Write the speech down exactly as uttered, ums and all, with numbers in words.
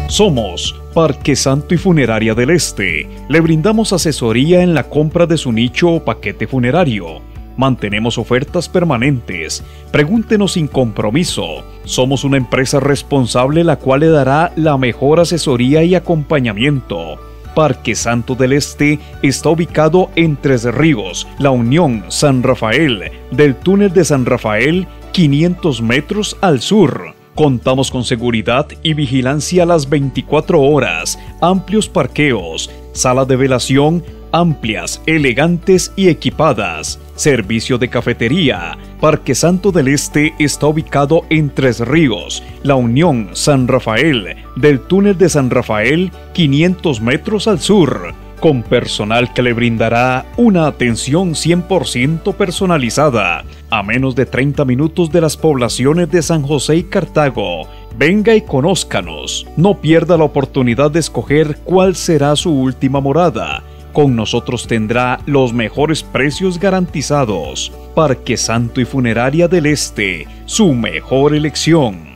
Somos Parque Santo y Funeraria del Este. Le brindamos asesoría en la compra de su nicho o paquete funerario. Mantenemos ofertas permanentes. Pregúntenos sin compromiso. Somos una empresa responsable la cual le dará la mejor asesoría y acompañamiento. Parque Santo del Este está ubicado en Tres Ríos, La Unión, San Rafael, del túnel de San Rafael, quinientos metros al sur. Contamos con seguridad y vigilancia las veinticuatro horas, amplios parqueos, sala de velación, amplias, elegantes y equipadas, servicio de cafetería. Parque Santo del Este está ubicado en Tres Ríos, La Unión, San Rafael, del túnel de San Rafael, quinientos metros al sur, con personal que le brindará una atención cien por ciento personalizada, a menos de treinta minutos de las poblaciones de San José y Cartago. Venga y conózcanos. No pierda la oportunidad de escoger cuál será su última morada. Con nosotros tendrá los mejores precios garantizados. Parque Santo y Funeraria del Este, su mejor elección.